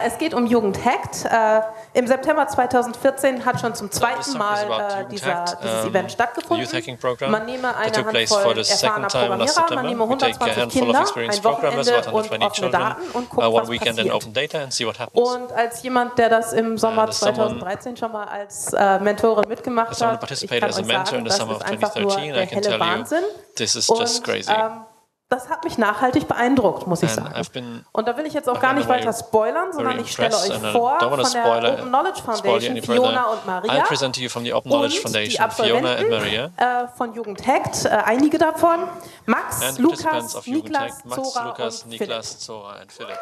Es geht um Jugendhackt. Im September 2014 hat schon zum zweiten Mal dieses Event stattgefunden. Man nehme eine Handvoll erfahrener Programmierer, man nehme 120 Kinder, ein Wochenende und offene Daten und guckt, was passiert. Und als jemand, der das im Sommer 2013 schon mal als Mentorin mitgemacht hat, ich kann euch sagen, das ist einfach nur der helle Wahnsinn. Und das hat mich nachhaltig beeindruckt, muss ich sagen. Und da will ich jetzt auch gar nicht weiter spoilern, sondern ich stelle euch vor von der Open Knowledge Foundation Fiona und Maria und die Absolventen von Jugendhackt, einige davon, Max, Lukas, Niklas, Zora und Philipp.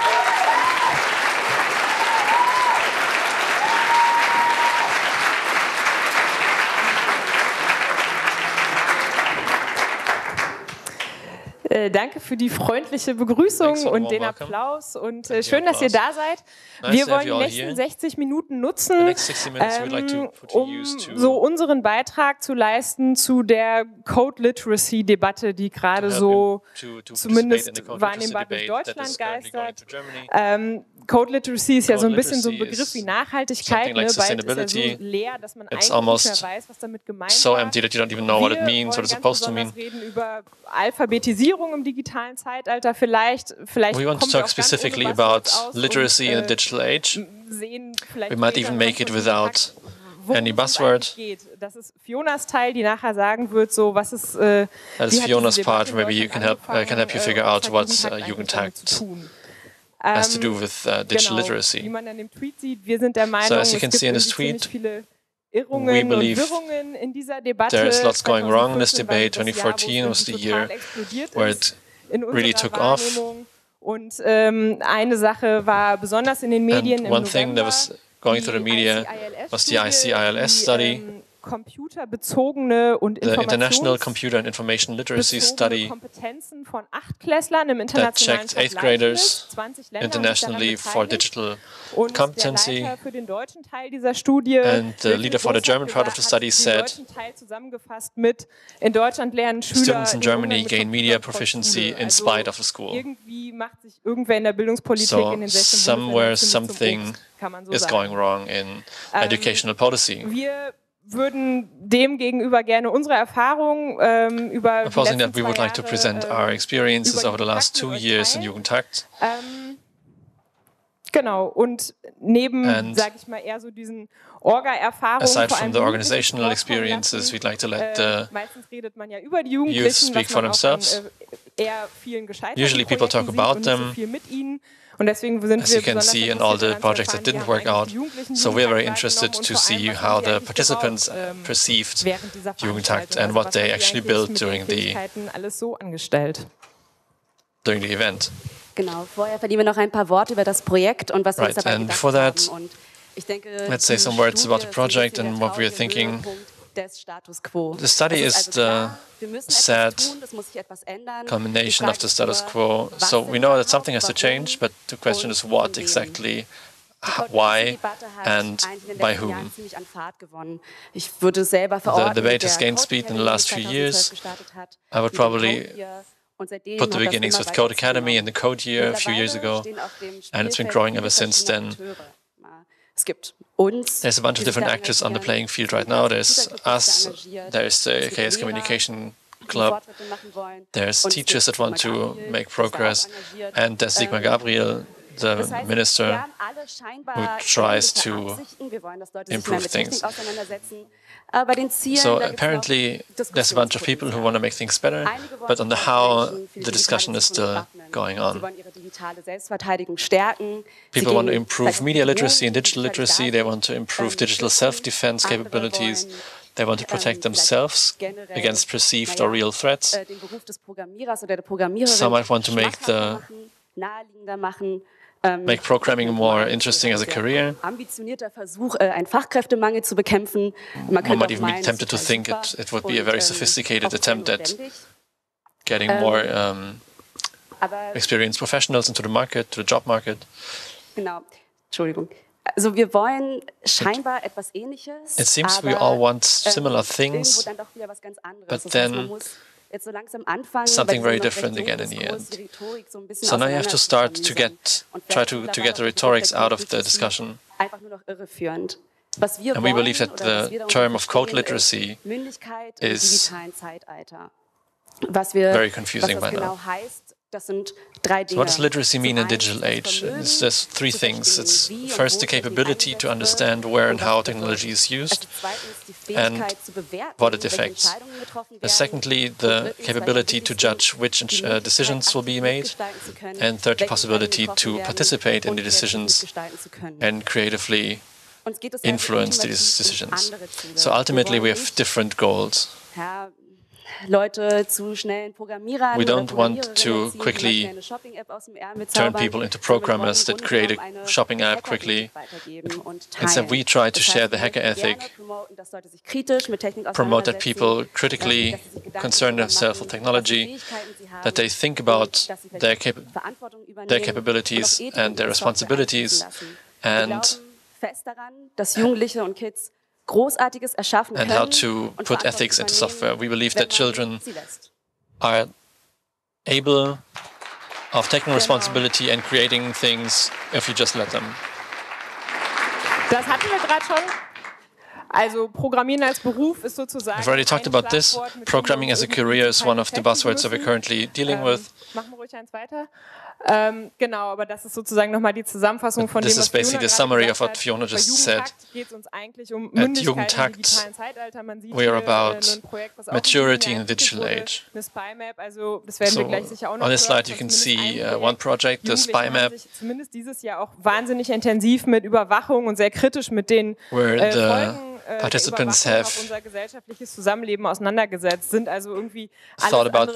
Danke für die freundliche Begrüßung und den Applaus und schön, dass ihr da seid. Wir wollen die nächsten 60 Minuten nutzen, um so unseren Beitrag zu leisten zu der Code Literacy Debatte, die gerade so zumindest wahrnehmbar durch Deutschland geistert. Code Literacy ist ja so ein bisschen so ein Begriff wie Nachhaltigkeit, ne? Bald ist ja so leer, dass man eigentlich nicht mehr weiß, was damit gemeint ist. So empty that you don't even know what it means, what it's supposed to mean. Wir reden über Alphabetisierung im digitalen Zeitalter. Vielleicht we want to talk specifically about literacy in the digital age. We might even make it without any buzzword. Das ist Fionas Teil, die nachher sagen wird, so was ist. That is Fiona's part. Maybe you can help you figure out what's Jugendhackt has to do with digital literacy. Wie man an dem Tweet sieht, wir sind der Meinung, so as you can see in this tweet, we believe there is lots going wrong in this debate. 2014 was the year where it really took off. Und eine Sache war besonders in den Medien. And one thing that was going through the media was the ICILS study, computerbezogene und the International Computer and Information Literacy Study Kompetenzen von Achtklässlern im that internationalen checked 8th graders internationally for digital competency. Der für den deutschen Teil dieser Studie And the leader for the German part of the study said, zusammengefasst mit, in Deutschland lernen Schüler students in Germany gain media proficiency in spite of the school. Irgendwie macht sich irgendwer in der Bildungspolitik So in den 16 somewhere something is going wrong in educational policy. Wir würden dem gegenüber gerne unsere Erfahrungen über die letzten that we would like to present our experiences over the last 2 years in Jugendhackt. Genau, und neben, sage ich mal, eher so diesen Orga-Erfahrungen, aside from the organizational experiences, we'd like to let the meistens redet man ja über die Jugendlichen, youth speak for themselves. Eher vielen gescheiterten Usually people talk about them. Viel mit ihnen. Und deswegen sind as you can see in all the projects that didn't work out. So we're very interested to see how the participants perceived Jugendhackt and what they actually built during the event. Genau, vorher verlieren wir noch ein paar Worte über das Projekt und was wir uns dabei gedacht haben. Und ich denke, let's say some words about the project and what we are thinking. The study is the sad culmination of the status quo. So we know that something has to change, but the question is what exactly, why, and by whom. The debate has gained speed in the last few years. I would probably put the beginnings with Code Academy and the Code Year a few years ago, and it's been growing ever since then. There's a bunch of different actors on the playing field right now. There's us, there's the KS Communication Club, there's teachers that want to make progress, and there's Sigmar Gabriel, the minister, who tries to improve things. So apparently there's a bunch of people who want to make things better, but on the how, the discussion is still going on. People want to improve media literacy and digital literacy. They want to improve digital self-defense capabilities. They want to protect themselves against perceived or real threats. Some might want to make programming more interesting as a career. One might even be tempted to think it would be a very sophisticated attempt at getting more experienced professionals into the market, to the job market. Genau, Entschuldigung. Also wir wollen scheinbar etwas Ähnliches. It seems we all want similar things, but then something very different again in the end. So now you have to start to try to get the rhetorics out of the discussion. And we believe that the term of code literacy is very confusing by now. So what does literacy mean in digital age? It's just three things. It's first the capability to understand where and how technology is used and what it affects. Secondly, the capability to judge which decisions will be made. And third, the possibility to participate in the decisions and creatively influence these decisions. So ultimately we have different goals. We don't want to quickly turn people into programmers that create a shopping app quickly. Instead, we try to share the hacker ethic, promote that people critically concern themselves with technology, that they think about their capabilities and their responsibilities, and how to put ethics into software. We believe that children are able of taking responsibility and creating things if you just let them. Das hatten wir gerade schon. Also Programmieren als Beruf ist sozusagen. I've already talked about this. Programming as a career is one of the buzzwords that we're currently dealing with. Machen wir ruhig eins weiter. Genau, aber das ist sozusagen nochmal die Zusammenfassung von dem, was basically the summary of what Fiona just said. At Jugendtakt, we are about maturity in the digital age. So on this slide you can see one project, the SpyMap, zumindest dieses Jahr auch wahnsinnig intensiv mit Überwachung und sehr kritisch mit den Folgen participants have unser gesellschaftliches Zusammenleben auseinandergesetzt, sind also irgendwie thought about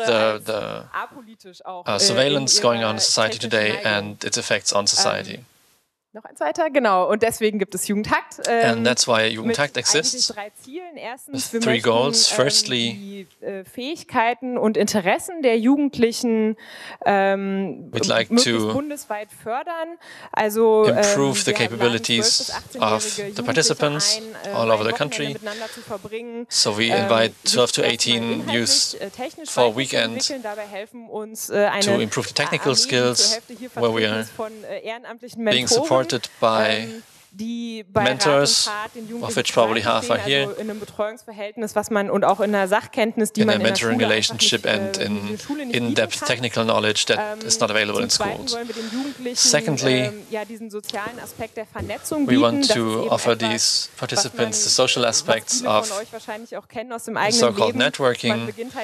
the surveillance going on in society today and its effects on society. Noch eins weiter, genau. Und deswegen gibt es Jugendtakt. And that's why Jugendtakt exists. Mit 3 Zielen. Erstens, wir möchten goals. Firstly, die Fähigkeiten und Interessen der Jugendlichen möglichst bundesweit fördern. Also improve the capabilities of the participants all over the country. So we invite 12 to 18 youth for a weekend to improve the technical skills, where we are being supported by mentors, of which probably half are here, in einem Betreuungsverhältnis, was man und auch in der Sachkenntnis, die in man a mentoring relationship and in depth technical knowledge that is not available in schools. Secondly, we want to offer these participants the social aspects of so-called networking,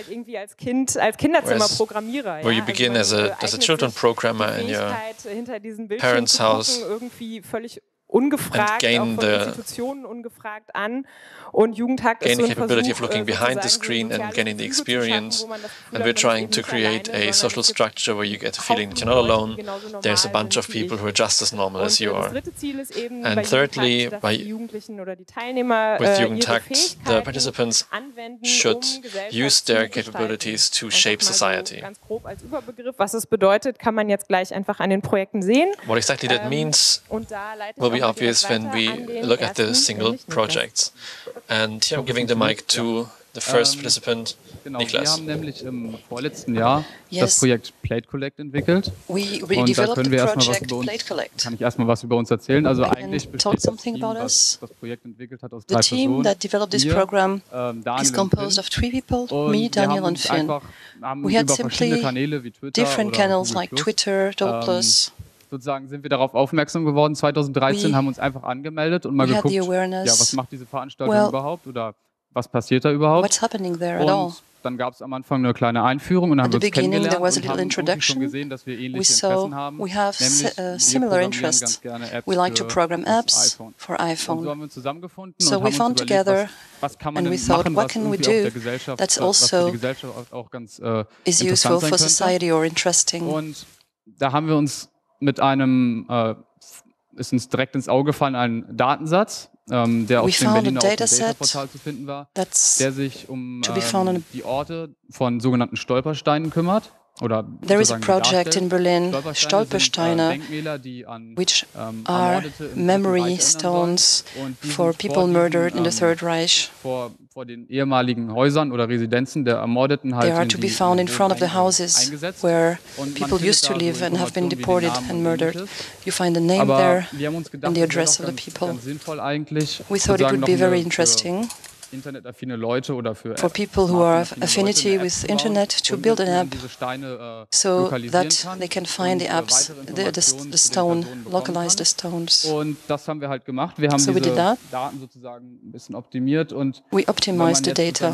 where you begin as a children programmer in your parents' house ungefragt, auch von Institutionen ungefragt an. Und Jugendtakt ist so ein capability of looking behind the screen and gaining the experience. And we're trying to create a social structure where you get the feeling that you're not alone. There's a bunch of people who are just as normal as you are. And thirdly, with Jugendtakt, the participants should use their capabilities to shape society. Ganz grob als Überbegriff, was es bedeutet, kann man jetzt gleich einfach an den Projekten sehen. What exactly that means will be obvious when we look at the single projects. And here I'm giving the mic to the first participant, Niklas. Wir haben nämlich im vorletzten Jahr das Projekt Plate Collect entwickelt. Und da können wir kann ich erstmal was über uns erzählen. Also eigentlich besteht das Team, das das Projekt entwickelt hat, aus 3 Personen. Daniel und Finn. We had simply different channels like Twitter, Doplus. Sozusagen sind wir darauf aufmerksam geworden. 2013 haben uns einfach angemeldet und mal geguckt, ja, was macht diese Veranstaltung überhaupt oder was passiert da überhaupt? Und dann gab es am Anfang eine kleine Einführung und haben uns kennengelernt und haben schon gesehen, dass wir ähnliche Interessen haben. Nämlich wir programmieren ganz gerne Apps für iPhone. Und so haben wir uns zusammengefunden und haben uns überlegt, was kann man denn machen, was irgendwie auf der Gesellschaft, was für die Gesellschaft auch ganz interessant sein könnte. Und da haben wir uns mit einem, ist uns direkt ins Auge gefallen, ein Datensatz, der auf dem Berliner Open Data Portal zu finden war, der sich um die Orte von sogenannten Stolpersteinen kümmert. There is a project in Berlin, Stolpersteine, which are memory stones for people murdered in the Third Reich. They are to be found in front of the houses where people used to live and have been deported and murdered. You find the name there and the address of the people. We thought it would be very interesting for people who are of affinity with internet to build an app so that they can find the apps, the stone, localize the stones. So we did that. We optimized the data.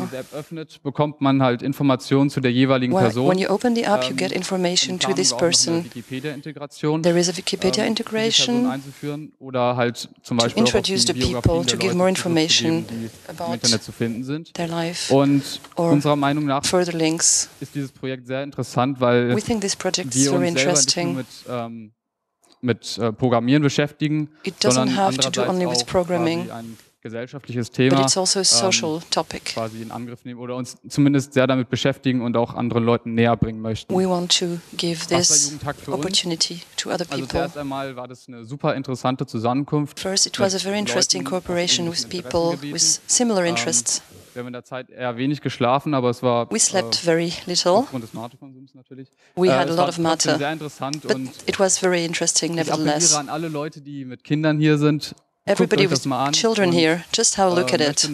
When you open the app, you get information to this person. There is a Wikipedia integration to introduce the people, to give more information about their life. Further links. We think this project is very interesting. It doesn't have to do only with programming, but it's also a social topic. We want to give this opportunity to other people. First, it was a very interesting cooperation with people with similar interests. We slept very little. We had a lot of matter, but it was very interesting nevertheless. Everybody with children here, just have a look at it.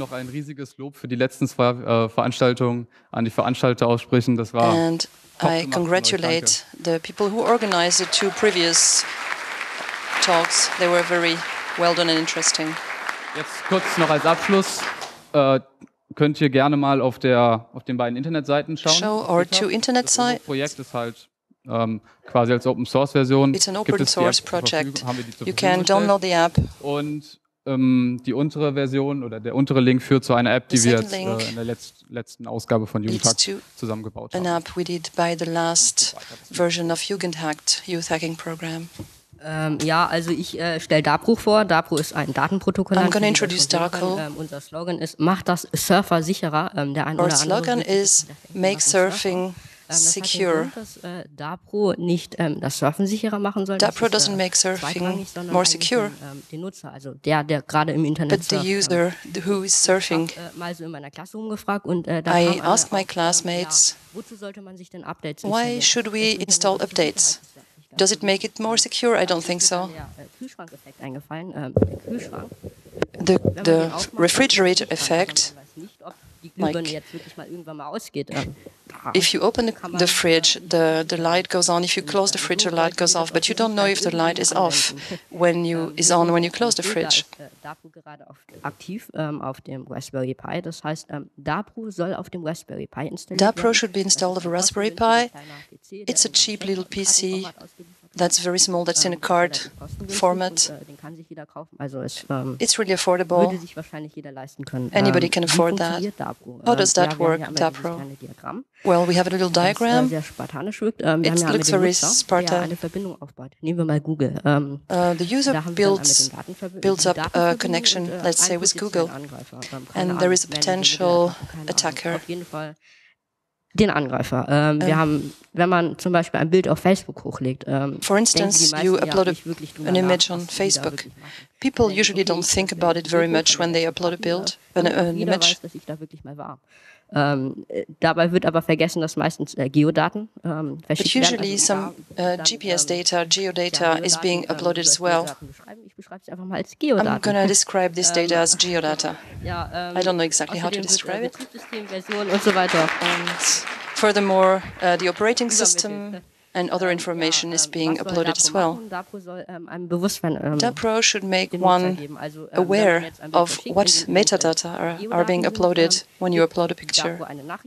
And I congratulate the people who organized the two previous talks. They were very well done and interesting. Jetzt kurz noch als Abschluss. Könnt ihr gerne mal auf den beiden Internetseiten schauen. Show our two internet sites. Das Projekt ist halt quasi als Open-Source-Version. It's an open-source project. You can download the app. Und die untere Version oder der untere Link führt zu einer App, die wir jetzt in der letzten Ausgabe von Jugendhackt zusammengebaut haben. An app we did by the last version of Jugendhackt, Youth Hacking Program. Ja, also ich stelle Dapro vor. Dapro ist ein Datenprotokoll. I'm going to introduce Darko. Unser Slogan ist, macht das Surfer sicherer. Our slogan is, make surfing secure. Dass Dapro nicht das Surfen sicherer machen soll. Dapro doesn't make surfing more secure. Den Nutzer, also der gerade im Internet surft. But the user who is surfing. Ich habe mal so in meiner Klasse umgefragt und I asked my classmates, wozu sollte man sich denn Updates why should we install updates? Does it make it more secure? I don't think so. Kühlschrank-Effekt eingefallen. Kühlschrank. The refrigerator effect. If you open the fridge, the light goes on. If you close the fridge, the light goes off. But you don't know if the light is off when you close the fridge. Dapro gerade aktiv auf dem Raspberry Pi. Das heißt, Dapro soll auf dem Raspberry Pi installiert werden. Dapro should be installed on a Raspberry Pi. It's a cheap little PC. That's very small. That's in a card format. It's really affordable. Anybody can afford that. How does that work, Dapro? Well, we have a little diagram. It looks very Spartan. The user builds up a connection, let's say, with Google. And there is a potential attacker. Den Angreifer. Wir haben, wenn man zum Beispiel ein Bild auf Facebook hochlegt. For instance, you upload an image on Facebook. People usually don't think about it very much when they upload a build, an image. Dass ich da wirklich mal war. Dabei wird aber vergessen, dass meistens Geodaten But usually some GPS data, geodata is being uploaded as well. Ich beschreibe es einfach mal als Geodaten. I'm going to describe this data as geodata. I don't know exactly how to describe it. Und so weiter. Furthermore, the operating system and other information is being uploaded as well. Dapro should make one aware of what metadata are being uploaded when you upload a picture.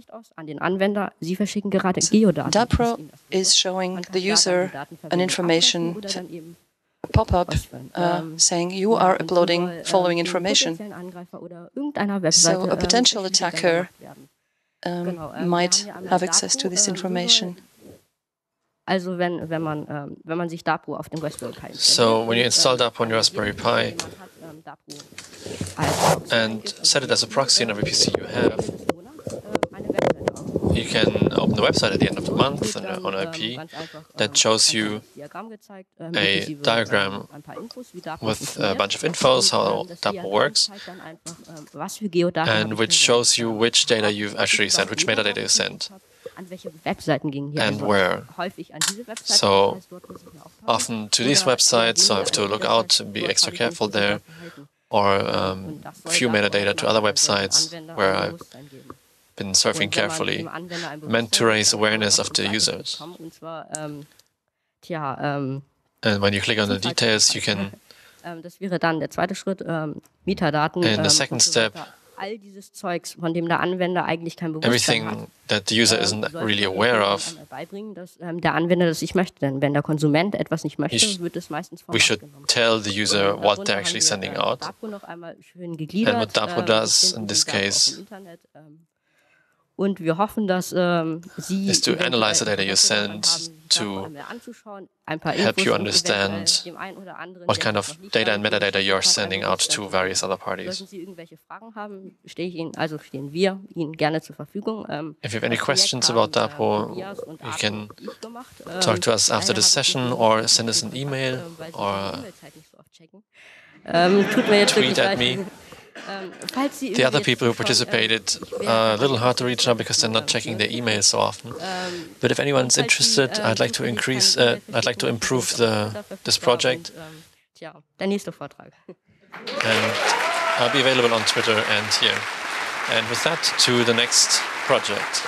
Dapro is showing the user an information pop-up saying you are uploading following information. So a potential attacker might have access to this information. Also wenn man sich Dapro auf dem Raspberry Pi installiert. So when you install Dapro on your Raspberry Pi and set it as a proxy on every PC you have, you can open the the website at the end of the month on IP that shows you a diagram with a bunch of infos, how DAPO works, and which shows you which data you've actually sent, which metadata you sent, and where. So often to these websites, so I have to look out and be extra careful there, or few metadata to other websites where I've been surfing carefully, meant to raise awareness of the users. And when you click on the details, you can, in the second step, everything that the user isn't really aware of, we should tell the user what they're actually sending out. And what DAPO does in this case is to analyze the data you send to help you understand what kind of data and metadata you're sending out to various other parties. If you have any questions about DAPO, you can talk to us after the session or send us an email or tweet at me. The other people who participated are a little hard to reach now because they're not checking their emails so often. But if anyone's interested, I'd like to improve this project. And I'll be available on Twitter and here. And with that, to the next project.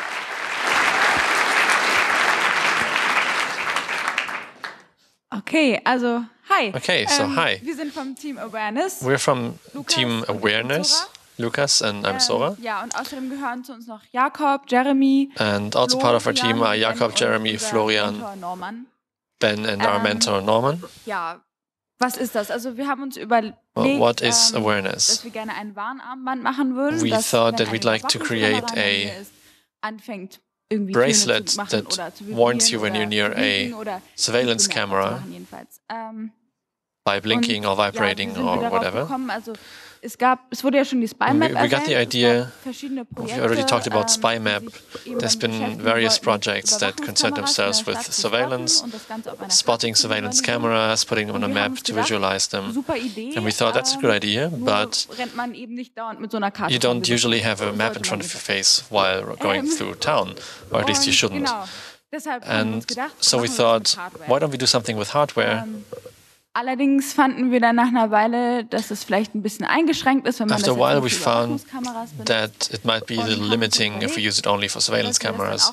Okay, also hi. Okay, so hi. Wir sind vom Team Awareness. We're from Team Awareness. Lukas and I'm Sora. Ja, und außerdem gehören zu uns noch Jakob, Jeremy. And also part of our team are Jakob, Jeremy, Florian, Ben and our mentor Norman. Ja, was ist das? Also wir haben uns überlegt, what is awareness? dass wir gerne ein Warnarmband machen würden. We thought that we'd like to create a bracelet that warns you when you're near a surveillance camera by blinking or vibrating or whatever. Es wurde ja schon die SpyMap we got the idea, we already talked about SpyMap. There's been various projects that concern themselves with surveillance, spotting surveillance cameras, putting them on a map to visualize them. And we thought that's a good idea, but you don't usually have a map in front of your face while going through town, or at least you shouldn't. And so we thought, why don't we do something with hardware? Allerdings fanden wir dann nach einer Weile, dass es vielleicht ein bisschen eingeschränkt ist, wenn man After a while we found that it might be a little limiting if we use it only for surveillance cameras.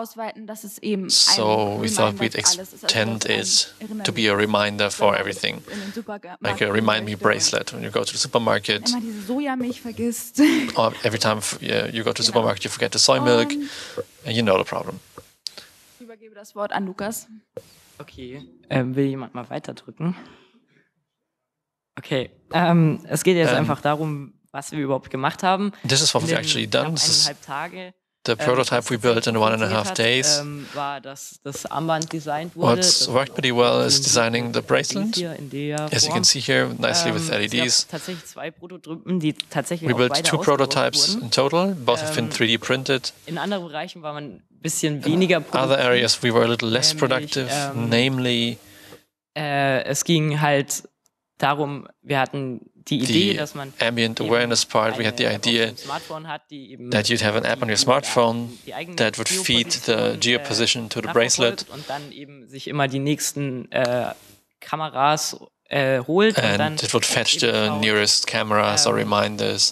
So we thought we'd extend it to be a reminder for everything. Like a remind me bracelet when you go to the supermarket. Or every time you go to the supermarket you forget the soy milk, and you know the problem. Ich übergebe das Wort an Lukas. Okay, will jemand mal weiterdrücken? Okay, es geht jetzt einfach darum, was wir überhaupt gemacht haben. This is what we've actually done. This is the prototype we built in 1.5 days. War, dass das Armband designt wurde. What's worked pretty well is designing the bracelet. As you can see here, nicely with LEDs. Tatsächlich zwei Prototypen, die tatsächlich we built 2 prototypes in total. Both have been 3D printed. In anderen Bereichen war man bisschen weniger produktiv. Other areas we were a little less productive, namely es ging halt darum, wir hatten die Idee, dass man ambient awareness part, we had the idea that you'd have an app on your smartphone that would feed the geoposition to the bracelet und dann eben sich immer die nächsten Kameras holt and und dann it would fetch the nearest cameras or reminders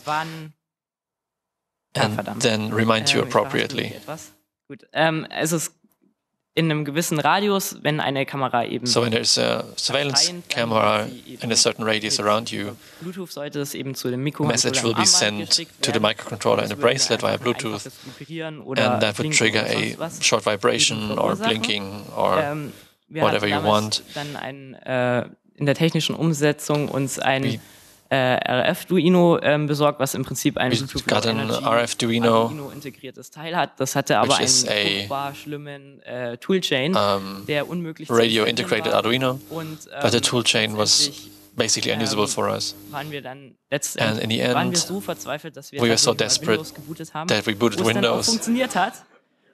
and then remind you appropriately. Gut, es ist in einem gewissen Radius, wenn eine Kamera eben... So when there's a surveillance camera in a certain radius around you, Bluetooth sollte es eben zu dem message will be sent to the microcontroller in a bracelet via Bluetooth, and that would trigger a short vibration or blinking or whatever you want. Dann in der technischen Umsetzung uns ein RF-Duino besorgt, was im Prinzip ein RF-Duino integriertes Teil hat. Das hatte aber einen furchtbar schlimmen Toolchain, der unmöglich radio-integrated Arduino, but the toolchain was basically unusable for us. Waren wir dann and in the end, waren wir so verzweifelt, dass wir we were so desperate Windows gebootet haben, that we booted wo es Windows. Dann auch funktioniert hat.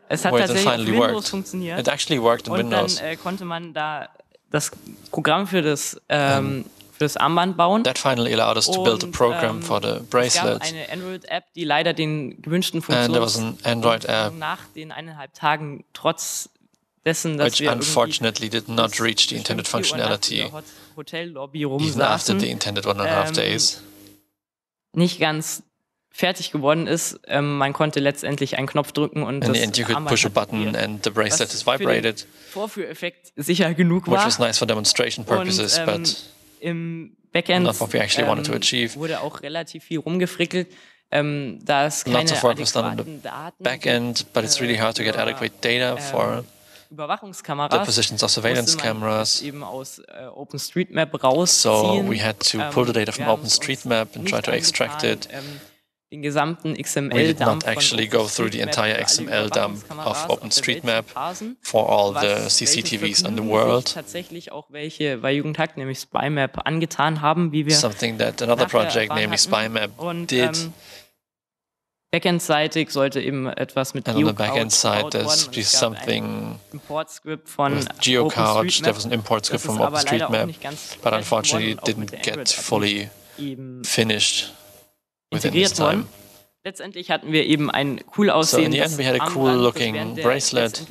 Es hat tatsächlich auf Windows funktioniert. It actually worked in Windows. Und dann konnte man da das Programm für das Armband bauen. That finally allowed us to build a program for the bracelet. Es gab eine Android-App, die leider den gewünschten Funktionen nach den 1,5 Tagen trotz dessen, dass which unfortunately did not reach the intended functionality even after the intended 1.5 days. Nicht ganz fertig geworden ist. Man konnte letztendlich einen Knopf drücken und in the end you could push a button and the bracelet is vibrated. Vorführeffekt sicher genug war. Which was nice for demonstration purposes, but im Backend not what we actually wanted to achieve. Wurde auch relativ viel rumgefrickelt. Da es keine adäquaten Daten backend, but it's really hard to get adequate data for Überwachungskameras, the positions of surveillance cameras. Eben aus OpenStreetMap rausziehen. So we had to pull the data from OpenStreetMap and try to extract it. Den gesamten XML-Dump. We did not actually go through the entire XML dump of OpenStreetMap for all the CCTVs in the world. Tatsächlich auch welche bei Jugendhakt, nämlich SpyMap, angetan haben, wie wir something that another project, namely SpyMap, did. Backend-seitig sollte eben etwas mit Geocouch gebaut worden. Something Import-Script von Geocouch. There was an import script from OpenStreetMap, but unfortunately it didn't get fully finished within this time. Letztendlich hatten wir eben ein cool aussehendes we had a cool looking bracelet.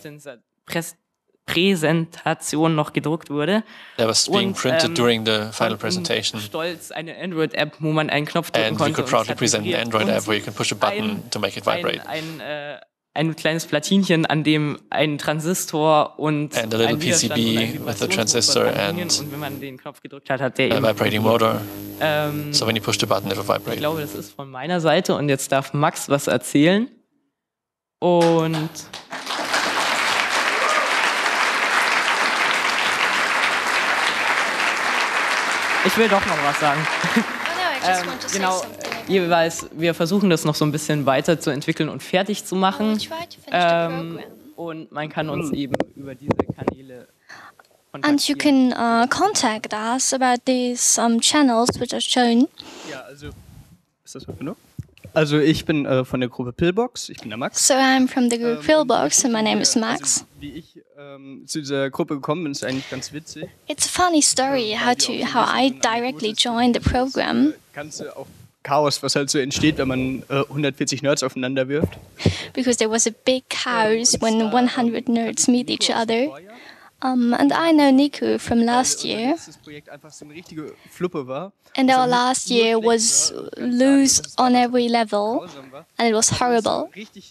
Präsentation noch gedruckt wurde. That was being printed during the final presentation. Stolz eine Android-App, wo man einen Knopf drücken konnte. And we could proudly present an Android-App where you can push a button to make it vibrate. Ein kleines Platinchen, an dem ein Transistor und a little PCB with a transistor and wenn man den Knopf gedrückt hat, hat der a vibrating motor. So when you push the button, it will vibrate. Ich glaube, das ist von meiner Seite und jetzt darf Max was erzählen. Und ich will doch noch was sagen. Genau, jeweils, wir versuchen das noch so ein bisschen weiterzuentwickeln und fertig zu machen. Und man kann uns eben über diese Kanäle kontaktieren. And you can contact us about these channels which are shown. Ja, also, ist das genug? Also ich bin von der Gruppe Pillbox, ich bin der Max. So I'm from the group Pillbox and my name is Max. Also, wie ich zu dieser Gruppe gekommen bin, ist eigentlich ganz witzig. It's a funny story how I directly joined the program. Ganze auch Chaos, was halt so entsteht, wenn man 140 Nerds aufeinander wirft. Because there was a big chaos when 100 nerds meet each other. And I know Nico from last year. And our last year was loose on every level, and it was horrible.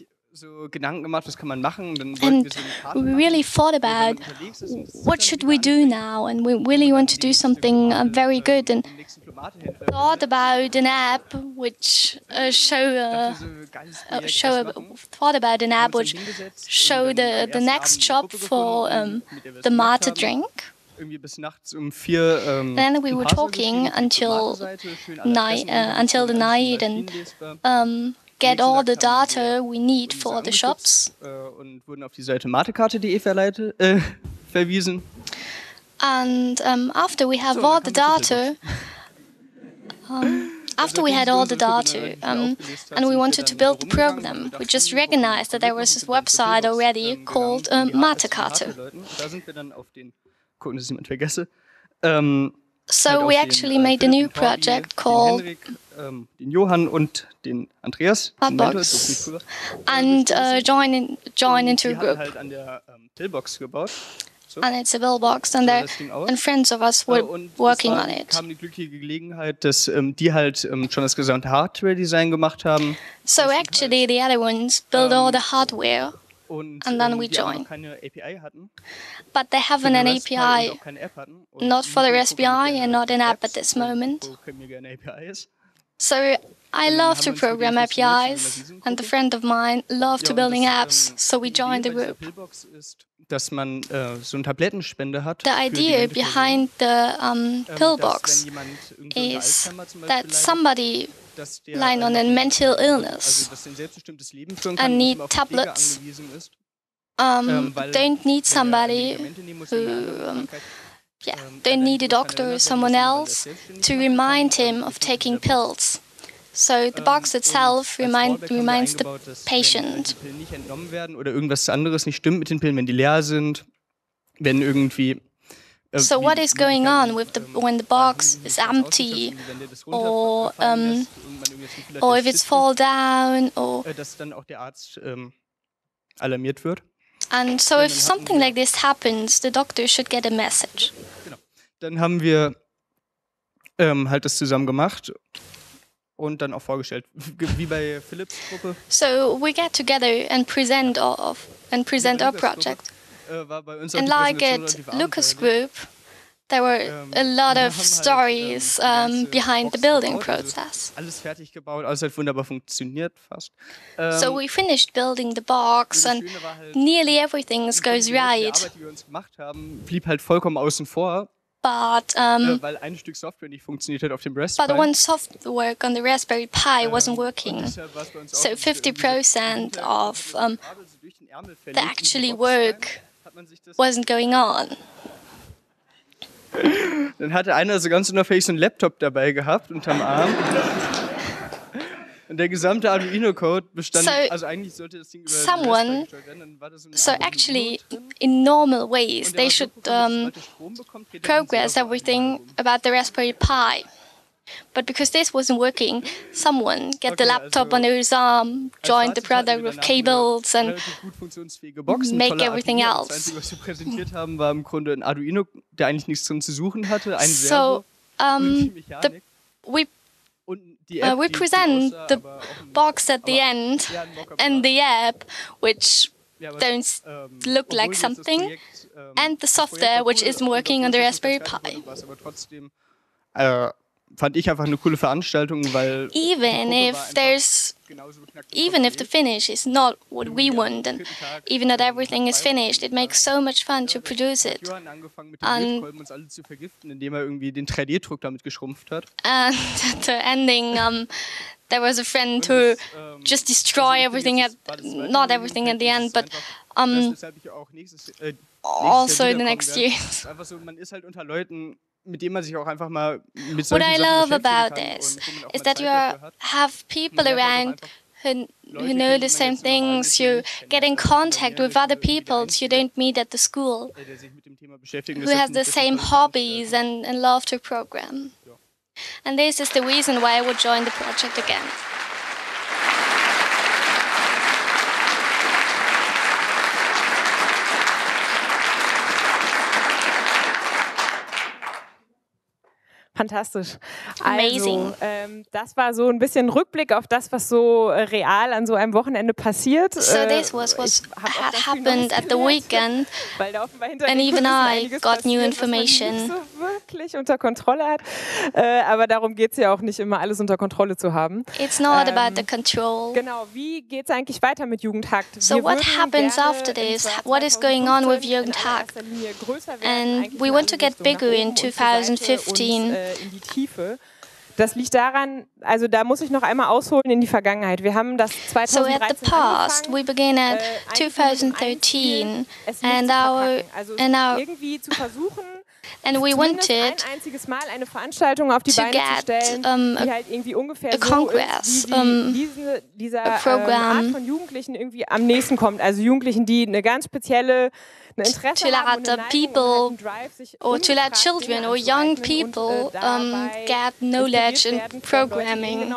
And we really thought about what should we do now, and we really want to do something very good, and thought about an app which show the next shop for the Mate drink. Then we were talking until the night and get all the data we need for the shops. Und wurden auf die Seite matekarte.de verwiesen. And after we have all the data, after we had all the data and we wanted to build the program, we just recognized that there was this website already called matekarte. So we actually made a new project called den Johann und den Andreas Pillbox and join into a group. Halt an der Pillbox gebaut. So. And it's a Pillbox and friends of us were working on it. Kam die glückliche Gelegenheit, dass die halt schon das gesamte Hardware-Design gemacht haben. So actually the other ones build all the hardware. And then we join. But they haven't an API, not for the SBI and not an app at this moment. So I love to program APIs, and a friend of mine loved to building apps, so we joined the group. Dass man so eine Tablettenspende hat. The idea behind the Pillbox is that somebody lying on a mental illness and need tablets don't need somebody who don't need a doctor or someone else to remind him of taking pills. So the box itself reminds the patient. Wenn die Pillen nicht entnommen werden oder irgendwas anderes nicht stimmt mit den Pillen, wenn die leer sind, wenn irgendwie. So what is going on with when the box is empty, or if it's fall down, or dass dann auch der Arzt alarmiert wird. And so if something like this happens, the doctor should get a message. Genau. Dann haben wir halt das zusammen gemacht und dann auch vorgestellt, wie bei Philips Gruppe. So we get together and present our project. And like at Lucas Group, there were a lot of stories behind the building process. Alles fertig gebaut, alles hat wunderbar funktioniert fast. So we finished building the box and nearly everything goes right. Die Arbeit, die wir uns gemacht haben, blieb halt vollkommen außen vor. But weil ein Stück Software nicht funktioniert hat auf dem Raspberry. But one software on the Raspberry Pi wasn't working. So 50% of the actually work wasn't going on. Dann hatte einer so ganz unauffällig so einen Laptop dabei gehabt unterm Arm. Und der gesamte Arduino-Code bestand, also eigentlich sollte das Ding über someone, so actually in normal ways they should progress everything about the Raspberry Pi. But because this wasn't working, someone get the laptop under his arm, joined the product with cables and make everything else. Das Einzige, was wir präsentiert haben, war im Grunde ein Arduino, der eigentlich nichts drin zu suchen hatte, ein Servo, Mechanik. We present the box at the end and the app, which don't look like something, and the software, which isn't working on the Raspberry Pi. Fand ich einfach eine coole Veranstaltung, weil even if the finish is not what we want, and even not everything is finished, it makes so much fun to produce it. And uns alle zu vergiften, indem irgendwie den 3D-Druck damit geschrumpft hat. And at the ending, there was a friend who just destroyed everything not everything at the end, but also in the next year. Einfach so, man ist halt unter Leuten, mit dem man sich auch einfach mal mit solchen Sachen beschäftigen kann. What I love about this is that you have people around who know the same things. You get in contact with other people you don't meet at the school, who has the same hobbies and love to program. And this is the reason why I would join the project again. Fantastisch. Also, das war so ein bisschen Rückblick auf das, was so real an so einem Wochenende passiert. So this was what had happened at the weekend, and even I got new information. Nicht so wirklich unter Kontrolle hat, aber darum geht es ja auch nicht immer, alles unter Kontrolle zu haben. It's not about the control. Genau, wie geht es eigentlich weiter mit Jugendhakt? So what happens after this? What is going on with Jugendhakt? And we want to get bigger in 2015. In die Tiefe. Das liegt daran, also da muss ich noch einmal ausholen in die Vergangenheit. Wir haben das 2013 So at the past, we began at 2013 and irgendwie zu versuchen, and we wanted ein einziges Mal eine Veranstaltung auf die Beine zu stellen, die halt irgendwie ungefähr congress, so ist, wie dieser Art von Jugendlichen irgendwie am nächsten kommt. Also Jugendlichen, die eine ganz spezielle to let people or to let children or young people get knowledge in programming.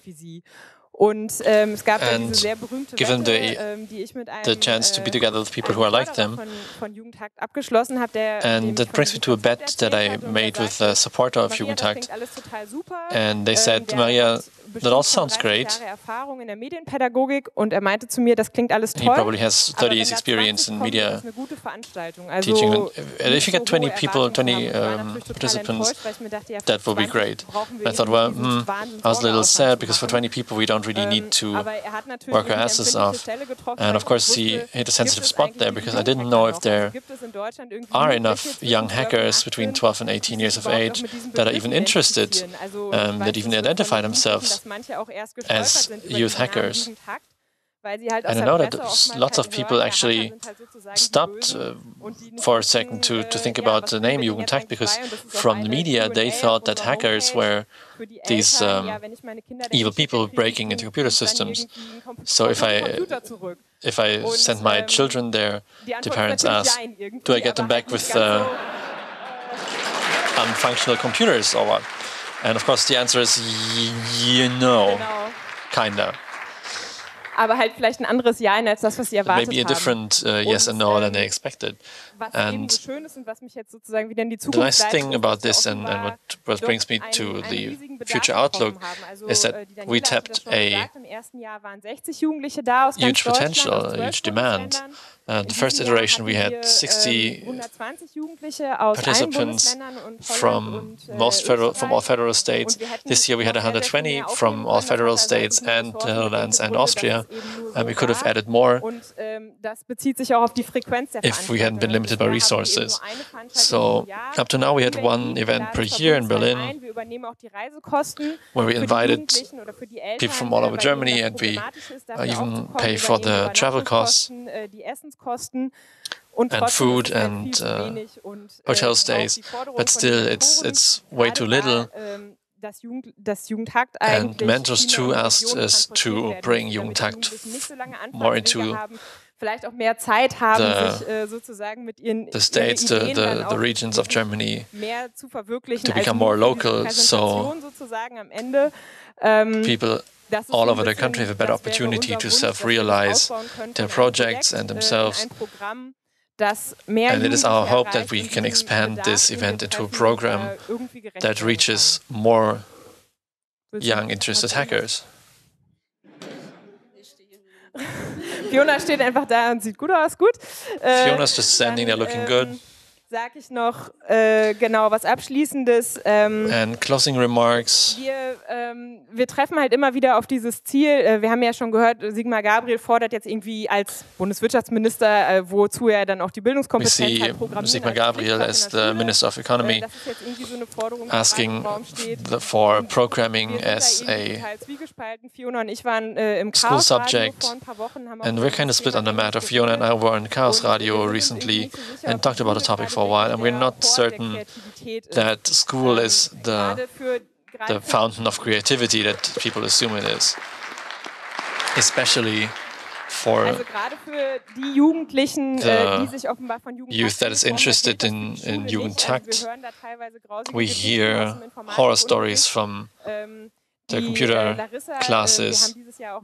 Und es gab diese sehr berühmte given Wette, die ich mit the chance to be together with people who are like them. Von Jugendhakt abgeschlossen habe, and that brings me to a bet that I made with a supporter of Jugendhakt. And they said, Maria, that all sounds great. Erfahrung in der Medienpädagogik, und er meinte zu mir, das klingt alles toll. He probably has 30 years experience in media teaching. And if you get 20 people, 20 participants, that will be great. And I thought, well, I was a little sad because for 20 people we don't really need to work our asses off. And of course he hit a sensitive spot there because I didn't know if there are enough young hackers between 12 and 18 years of age that are even interested, that even identify themselves as youth hackers. And I know that lots of people actually stopped for a second to think about the name Jugendhackt, because from the media they thought that hackers were these evil people breaking into computer systems. So if I send my children there, the parents ask, do I get them back with unfunctional computers or what? And of course the answer is no, kinda. Aber halt vielleicht ein anderes Ja als das, was sie erwartet haben. Maybe a different yes and no than they expected. And the nice thing about this and what brings me to the future outlook is that we tapped a huge potential, a huge demand. The first iteration we had 60 participants from all federal states. This year we had 120 from all federal states and the Netherlands and Austria, and we could have added more if we hadn't been limited by resources. So up to now we had one event per year in Berlin, where we invited people from all over Germany, and we even pay for the travel costs and food and hotel stays, but still it's way too little. And Mentors too asked us to bring Jugendhackt more into the states, the regions of Germany, to become more local, so people all over the country have a better opportunity to self-realize their projects and themselves. And it is our hope that we can expand this event into a program that reaches more young, interested hackers. Fiona steht einfach da und sieht gut aus, gut. Fiona's just standing there looking good. Sag ich noch genau was Abschließendes. And closing remarks. Wir treffen halt immer wieder auf dieses Ziel. Wir haben ja schon gehört, Sigmar Gabriel fordert jetzt irgendwie als Bundeswirtschaftsminister, wozu er dann auch die Bildungskompetenz hat, programmieren. Sigmar Gabriel as the Minister of Economy asking for programming as a school subject. And we're kind of split on the matter. Fiona and I were on Chaos Radio recently and talked about the topic for a while, and we're not certain that school is the fountain of creativity that people assume it is. Especially for the youth that is interested in Jugendhackt. We hear horror stories from the computer classes.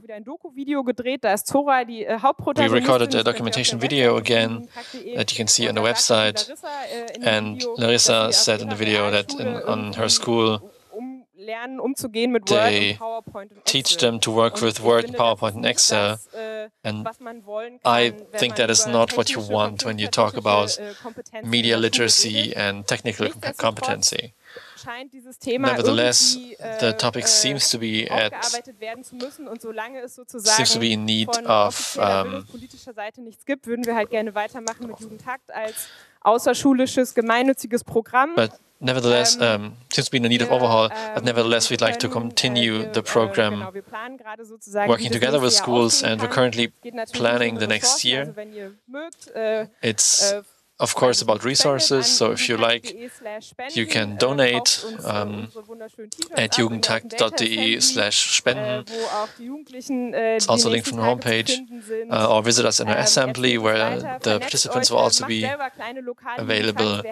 We recorded a documentation video again that you can see on the website, and Larissa said in the video that on her school they teach them to work with Word, PowerPoint and Excel, and I think that is not what you want when you talk about media literacy and technical competency. Nevertheless, the topic seems to be in need of but nevertheless, seems to be in need of overhaul, but nevertheless we'd like to continue the program working together with schools, and we're currently planning the next year. It's of course about resources, so if you like, you can donate at jugendhackt.de/spenden. It's also linked from the homepage, or visit us in our assembly where the participants will also be available.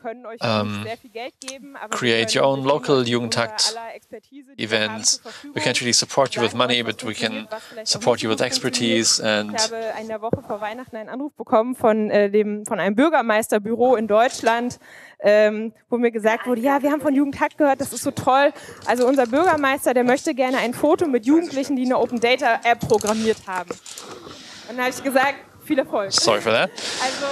Create your own local Jugendhackt events. We can't really support you with money, but we can support you with expertise. And ich habe in der Woche vor Weihnachten einen Anruf bekommen von einem Bürgermeisterbüro in Deutschland, wo mir gesagt wurde, ja, wir haben von Jugendhackt gehört, das ist so toll. Also unser Bürgermeister, der möchte gerne ein Foto mit Jugendlichen, die eine Open Data App programmiert haben. Und dann habe ich gesagt, viel Erfolg. Sorry for that. Also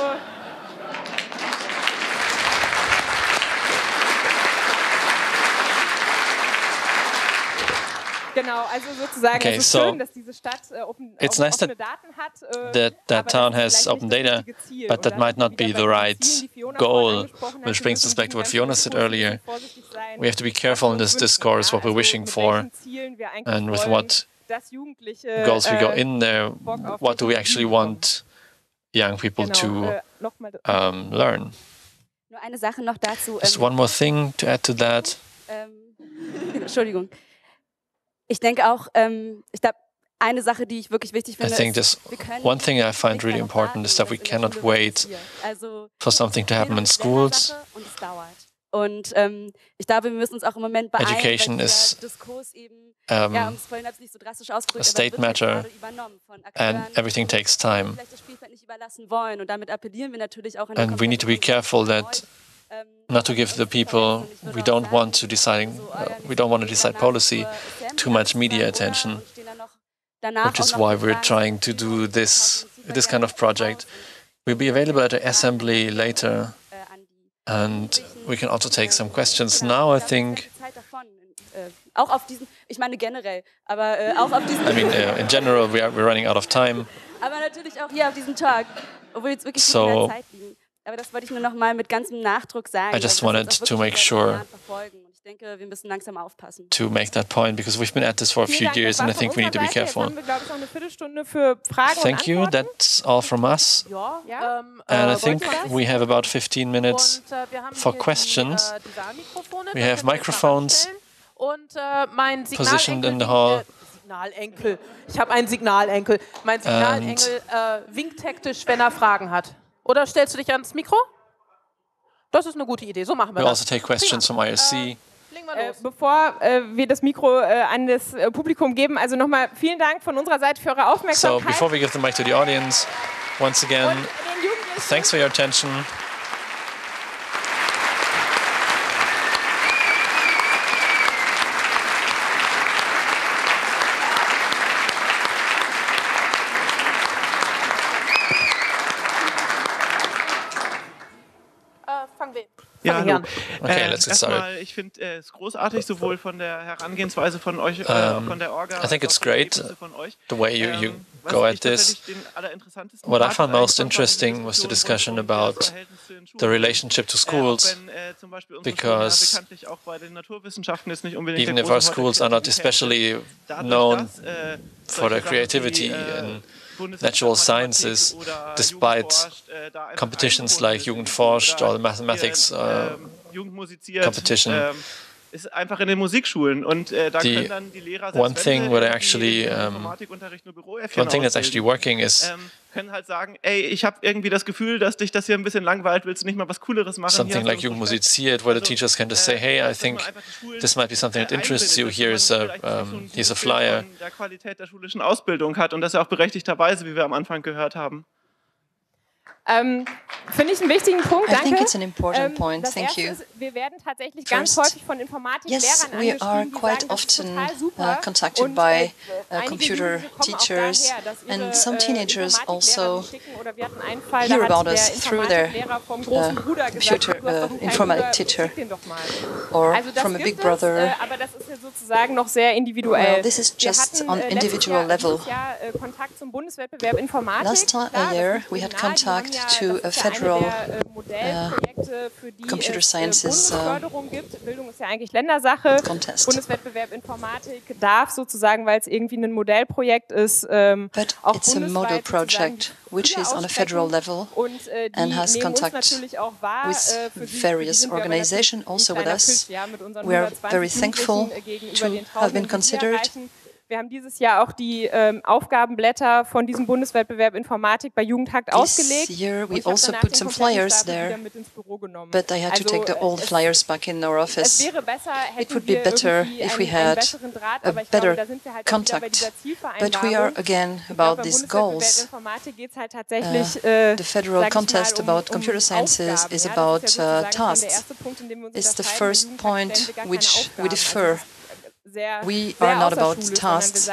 genau, also sozusagen, okay, es ist schön, dass diese Stadt offene Daten hat. That town has open data, but that might not be the right goal, which brings us back to what Fiona said earlier. We have to be careful in this discourse what we're wishing for and with what goals we got in there, what do we actually want young people to learn? Nur eine Sache noch dazu. Just one more thing to add to that. Entschuldigung. Ich denke auch, ich glaube, eine Sache, die ich wirklich wichtig finde, I think this one thing I find really important is that we cannot wait for something to happen in schools. Und ich glaube, wir müssen uns auch im Moment beeilen, Education is a state matter, and everything takes time. And we need to be careful that not to give the people we don't want to decide policy too much media attention, which is why we're trying to do this kind of project. We'll be available at the assembly later. And we can also take some questions now, I think. Auch auf diesen, ich meine generell, aber auch auf diesen. I mean, in general, we're running out of time. Aber natürlich auch hier auf diesem Tag, obwohl jetzt wirklich nicht mehr Zeit liegen. Aber das wollte ich nur noch mal mit ganzem Nachdruck sagen. I just wanted to make sure Ich denke, wir müssen langsam aufpassen. To make that point, because we've been at this for a few years, and I think we need to be careful. Thank you. That's all from us. And I think we have about 15 minutes for questions. We have microphones positioned in the hall. Signalenkel. Ich habe einen Signalenkel. Mein Signalenkel winkt hektisch, wenn er Fragen hat. Oder stellst du dich ans Mikro? Das ist eine gute Idee. So machen wir das. We'll also take questions from IRC. Bevor wir das Mikro an das Publikum geben, also nochmal vielen Dank von unserer Seite für eure Aufmerksamkeit. So before we give the mic to the audience, once again, thanks for your attention. Ja, hallo. Okay, let's get started. Erstmal, ich finde es großartig, sowohl von der Herangehensweise von euch, von der Orga. I think it's great the way you go at this. What I found most interesting was the discussion about the relationship to schools, because even if our schools are not especially known for their creativity in natural sciences, despite competitions like Jugend forscht or the mathematics competition. Ist einfach in den Musikschulen und da können dann die Lehrer one thing that's actually working is können halt sagen, ey, ich habe irgendwie das Gefühl, dass dich das hier ein bisschen langweilt, willst du nicht mal was Cooleres machen? Something like Jugend musiziert, where the teachers can just say, hey, I think this might be something that interests you. Here's a flyer. Der Qualität der schulischen Ausbildung hat und das ja auch berechtigterweise, wie wir am Anfang gehört haben. Finde ich einen wichtigen Punkt, danke. I think it's an important point, thank you. Wir werden tatsächlich ganz häufig von Informatiklehrern angeschrieben, we are quite often contacted by computer teachers, and some teenagers also hear about us through their computer informatic teacher or from a big brother. Aber das ist ja sozusagen noch sehr individuell. Well, this is just on individual level. Kontakt zum Bundeswettbewerb Informatik. Last year we had contact to a federal computer sciences Bildung ist ja eigentlich Ländersache. Contest. Bundeswettbewerb Informatik darf sozusagen, weil es irgendwie ein Modellprojekt ist, but auch it's a model project which is on a federal level and has contact with various organizations also with us. We are very thankful to have been considered. Wir haben dieses Jahr auch die Aufgabenblätter von diesem Bundeswettbewerb Informatik bei Jugendhakt ausgelegt. This year we also put some flyers there, but I had to take the old flyers back in our office. It would be better if we had a better contact, but we are again about these goals. The federal contest about computer sciences is about tasks. It's the first point which we differ. We are not about tasks.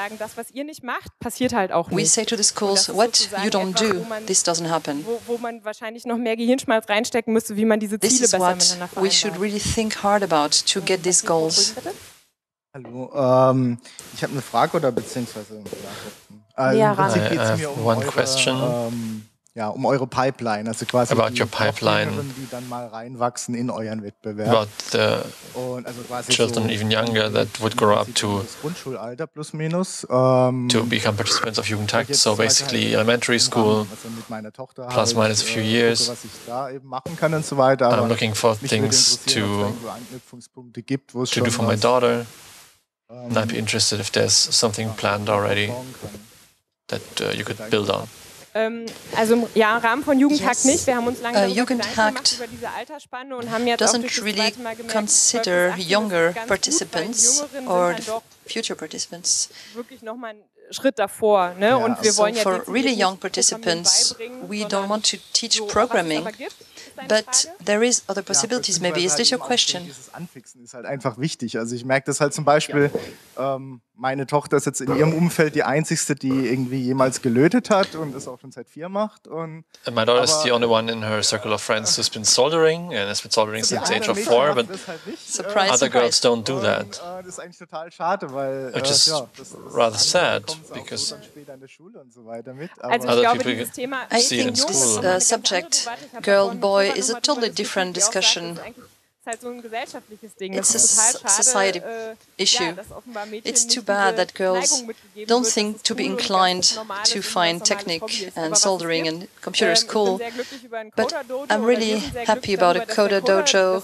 We say to the schools, what you don't do, this doesn't happen. Wo man wahrscheinlich noch mehr Gehirnschmalz reinstecken müsste, wie man diese Ziele besser miteinander vereinbart. We should really think hard about to get these goals. Hallo, ich habe eine Frage oder beziehungsweise I have one question. ja, um eure Pipeline, also quasi about your pipeline, die dann mal reinwachsen in euren Wettbewerb. About the und also quasi children even younger that would grow up to Grundschulalter plus minus to become participants of Jugendtakt, so basically elementary school plus minus a few years. Was ich da eben machen kann und so weiter. I'm looking for things to do for my daughter, and I'd be interested if there's something planned already that you could build on. Also im Rahmen von Jugendhakt nicht. Wir haben uns lange gemacht über diese Altersspanne und haben jetzt doesn't really consider younger participants or future participants. Wirklich nochmal einen Schritt davor. Ne? Yeah. Und wir wollen for really young participants, we don't want to teach programming. But there is other possibilities, maybe. Is this your question? Dieses Anfixen ist halt einfach wichtig. Also ich merke das halt zum Beispiel, meine Tochter ist jetzt in ihrem Umfeld die einzigste, die irgendwie jemals gelötet hat und das auch schon seit 4 macht. Und my daughter is the only one in her circle of friends who's been soldering and has been soldering since the age of 4, but other girls don't do that. Das ist eigentlich total schade, weil which is rather sad because other people see it in school. This subject, girl, boy, is a totally different discussion. It's a society issue. It's too bad that girls don't think to be inclined to find technique and soldering and computers cool. But I'm really happy about a Coder Dojo.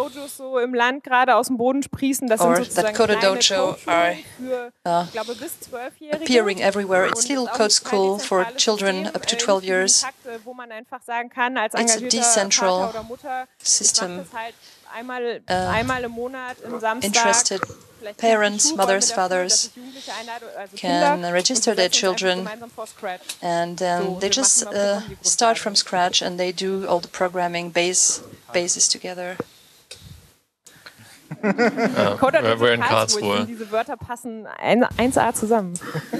Or that Coder Dojo are appearing everywhere. It's little code school for children up to 12 years. It's a decentral system. Interested parents, mothers, fathers can register their children and they just start from scratch and they do all the programming bases together. We're in Karlsruhe. Diese Wörter passen 1A zusammen.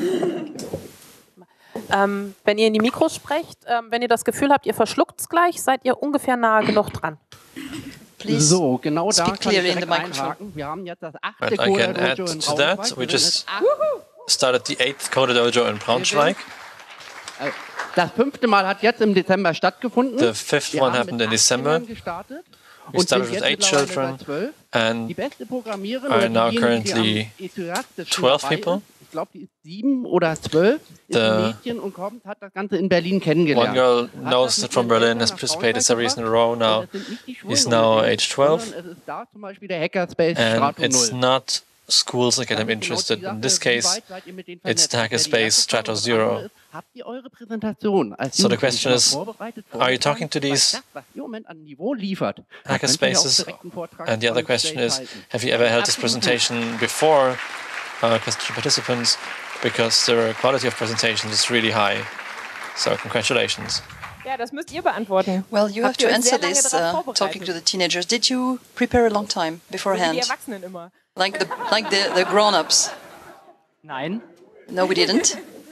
Wenn ihr in die Mikros sprecht, wenn ihr das Gefühl habt, ihr verschluckt es gleich, seid ihr ungefähr nahe genug dran. Please so, genau da kann ich direkt einhaken. Wir haben jetzt das 8. I can add to that. We just started the 8th Coder Dojo in Braunschweig. Das 5. Mal hat jetzt im Dezember stattgefunden. The 5th one happened in December. We started with 8 children and are now currently 12 people. Ich glaube, die ist 7 oder 12, ist ein Mädchen und kommt, hat das Ganze in Berlin kennengelernt. One girl knows that from Berlin, has participated several years in a row now. He's now age 12. And it's not schools that get him interested. In this case, it's the Hackerspace Strato Zero. So the question is, are you talking to these hackerspaces? And the other question is, have you ever held this presentation before participants? Because the quality of presentation is really high. So congratulations. Ja, das müsst ihr beantworten. Well, you have to answer this talking to the teenagers. Did you prepare a long time beforehand? Die Erwachsenen immer. Like the grown-ups? Nein. No, we didn't.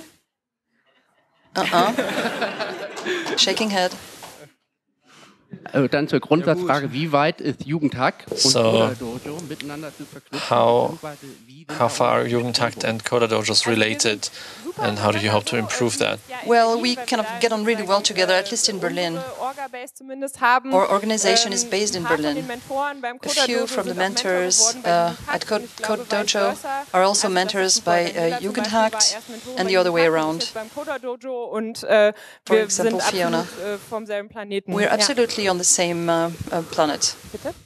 Shaking head. Dann zur Grundsatzfrage, wie weit ist Jugendhakt und Coder Dojo miteinander zu verknüpfen? How far are Jugendhakt and Coder Dojos related, and how do you hope to improve that? Well, we kind of get on really well together, at least in Berlin. Our organization is based in Berlin. A few from the mentors at Coder Dojo are also mentors by Jugendhakt and the other way around. For example, Fiona. We're absolutely on the same planet.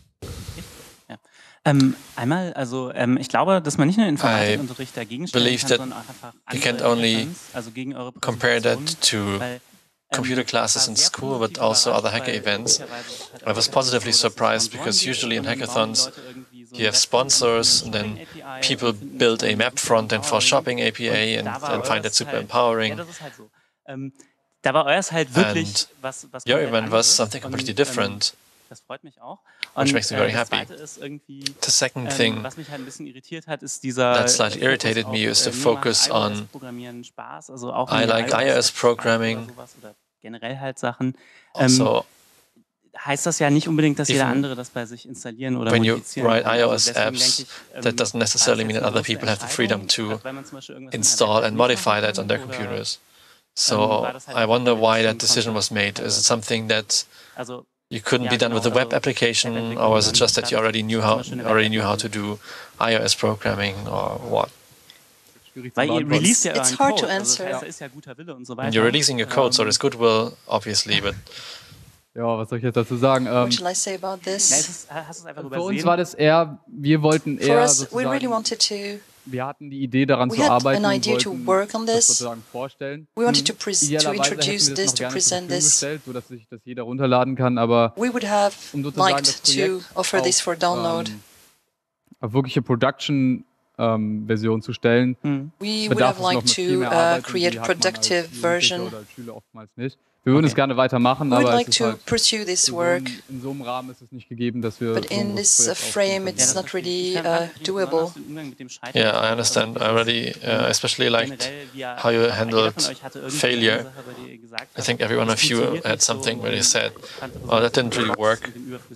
Einmal, also ich glaube, dass man nicht nur Informatikunterricht dagegen stellen kann, sondern auch einfach andere Events, also gegen eure compare that to computer classes in school, but also other hacker events. I was positively surprised because usually in hackathons you have sponsors and then people build a map front-end for shopping APA and find that super empowering. Da war euers halt wirklich was your event was something completely different. Das freut mich auch. Which makes me very happy. The second thing was mich halt ein bisschen irritiert hat, ist dieser that slightly irritated me is the focus on I like iOS programming. Oder generell halt Sachen. Also, heißt das ja nicht unbedingt, dass jeder andere das bei sich installieren oder when you modifizieren write kann. iOS apps, that doesn't necessarily mean that other people have the freedom to install and modify that on their computers. So I wonder why that decision was made. Is it something that you couldn't be done with the web application, or was it just that you already knew how to do iOS programming, or what? It's hard to answer. You're releasing your code, so there's goodwill, obviously, but... Ja, was soll ich jetzt dazu sagen? What shall I say about this? Für uns war das eher, wir wollten eher sozusagen, wir hatten die Idee daran zu arbeiten und wollten das sozusagen vorstellen. Idealerweise hätten wir das noch gerne zur Verfügung gestellt, sodass sich das jeder runterladen kann, aber um sozusagen das Projekt auf wirkliche Production-Version zu stellen, bedarf es noch mit viel mehr Arbeit, die hat man als Jugendlicher oder als Schüler oftmals nicht. Wir würden es gerne weitermachen, aber es ist halt, in so einem Rahmen ist es nicht gegeben, dass wir... But in this frame it's not really doable. Yeah, I understand. I already especially liked how you handled failure. I think every one of you had something where you said, oh, that didn't really work.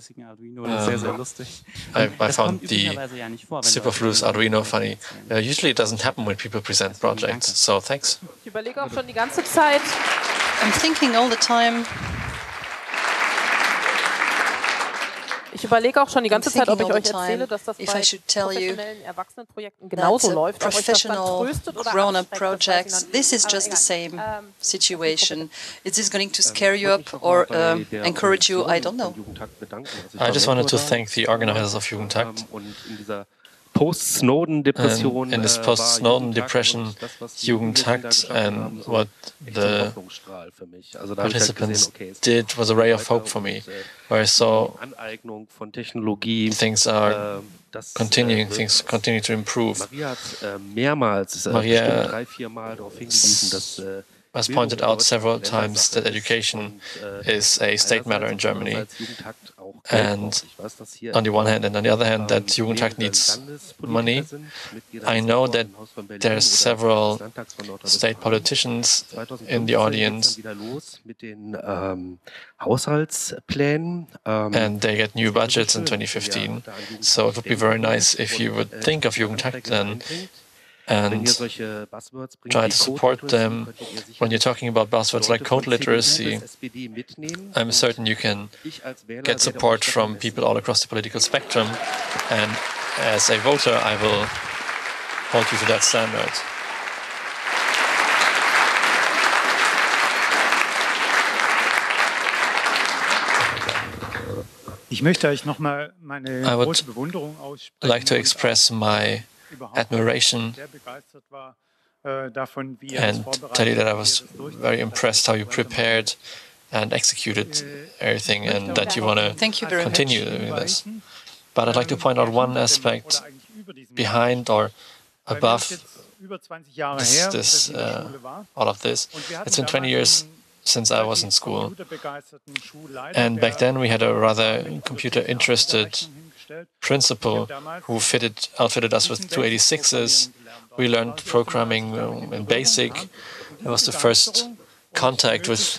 I found the superfluous Arduino funny. Usually it doesn't happen when people present projects, so thanks. Ich überlege auch schon die ganze Zeit. I'm thinking all the time. Ich überlege auch schon die ganze Zeit, ob ich euch erzähle, dass das bei professionellen Erwachsenenprojekten genauso läuft. Professional grown-up projects, this is just the same situation. Is this going to scare you up or encourage you? I don't know. I just wanted to thank the organizers of Jugendtakt. Post-Snowden-Depression. In this post-Snowden depression, Jugendtakt, and what the participants did was a ray of hope for me, where I saw things are continuing, things continue to improve. Maria has pointed out several times that education is a state matter in Germany, and on the one hand, and on the other hand, that Jugendtakt needs money. I know that there are several state politicians in the audience, and they get new budgets in 2015, so it would be very nice if you would think of Jugendtakt then and try to support them. When you're talking about buzzwords like code literacy, I'm certain you can get support from people all across the political spectrum, and as a voter I will hold you to that standard. Ich möchte euch nochmal meine große Bewunderung aussprechen. I would like to express my admiration and tell you that I was very impressed how you prepared and executed everything, and that you want to continue doing this. But I'd like to point out one aspect behind or above all of this. It's been 20 years since I was in school, and back then we had a rather computer-interested principal who outfitted us with 286s. We learned programming in BASIC. It was the first contact with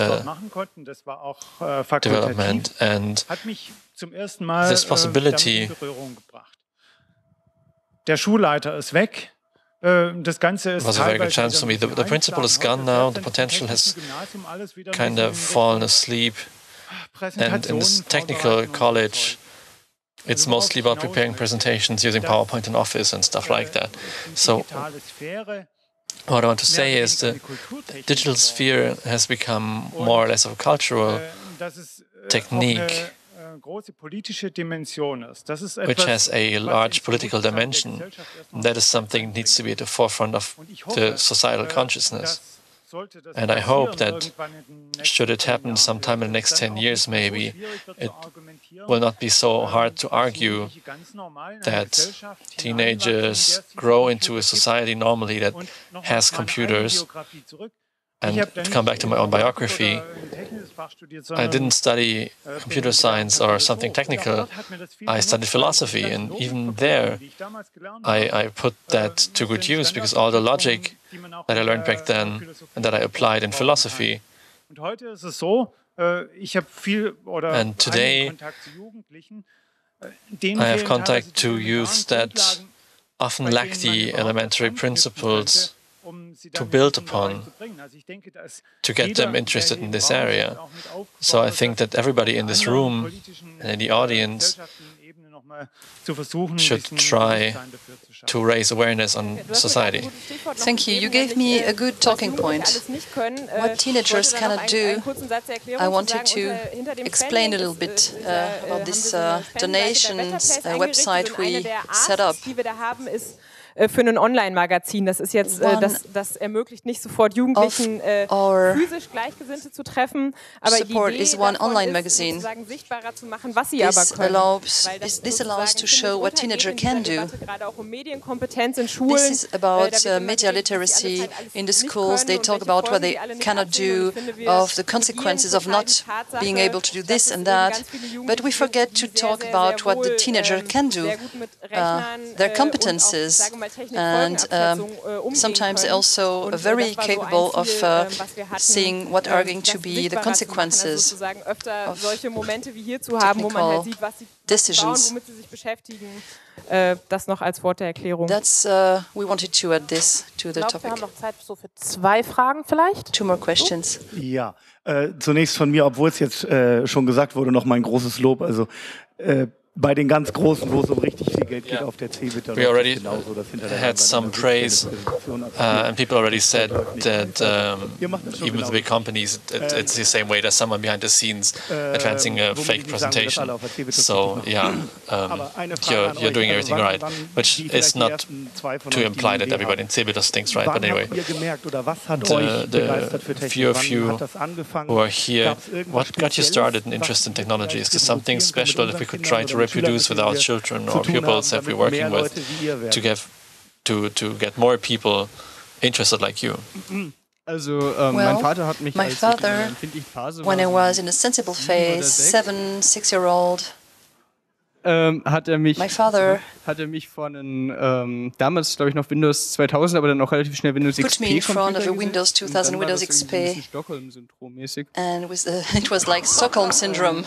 development, and this possibility. Der Schulleiter ist weg. Das Ganze ist was a very good chance for me. The principal is gone now. The potential has kind of fallen asleep, and in this technical college, it's mostly about preparing presentations using PowerPoint and Office and stuff like that. So what I want to say is the digital sphere has become more or less of a cultural technique, which has a large political dimension. That is something that needs to be at the forefront of the societal consciousness. And I hope that, should it happen sometime in the next 10 years maybe, it will not be so hard to argue that teenagers grow into a society normally that has computers. And to come back to my own biography, I didn't study computer science or something technical. I studied philosophy, and even there I put that to good use, because all the logic that I learned back then and that I applied in philosophy. And today I have contact to youth that often lack the elementary principles to build upon to get them interested in this area. So I think that everybody in this room and in the audience should try to raise awareness on society. Thank you. You gave me a good talking point. What teenagers cannot do, I wanted to explain a little bit about this donations website we set up. Für ein Online-Magazin. Das ist jetzt, das ermöglicht nicht sofort Jugendlichen physisch Gleichgesinnte zu treffen, aber die Idee is one online magazine. Sozusagen sichtbarer zu machen, was sie aber können. This allows to show what teenager can do. Gerade auch um Medienkompetenz in Schulen. This is about media literacy in the schools. They talk about what they cannot do, of the consequences of not being able to do this and that. But we forget to talk about what the teenager can do, their competences. And sometimes also very capable of seeing what are going to be the consequences of technical decisions. Das noch als Wort der Erklärung. That's we wanted to add this to the topic. Wir haben noch Zeit so für 2 Fragen vielleicht. 2 more questions. Ja, zunächst von mir, obwohl es jetzt schon gesagt wurde, noch mal ein großes Lob. Also bei den ganz Großen, wo es um richtig viel Geld geht auf der CeBIT, we already had some praise, and people already said that even with the big companies, it's the same way. There's someone behind the scenes advancing a fake presentation. So yeah, you're doing everything right, which is not to imply that everybody in CeBIT does things right. But anyway, the few of you who are here, what got you started in interest in technology? Is there something special that we could try to reproduce with our children or pupils that we're working with to get more people interested like you? Also, mein Vater hat mich als when I was in a sensible phase, 7, 6-year-old, hat er mich vor einen, damals glaube ich noch Windows 2000, aber dann auch relativ schnell Windows XP put me in front of a Windows 2000, Windows XP, and it was like Stockholm Syndrome.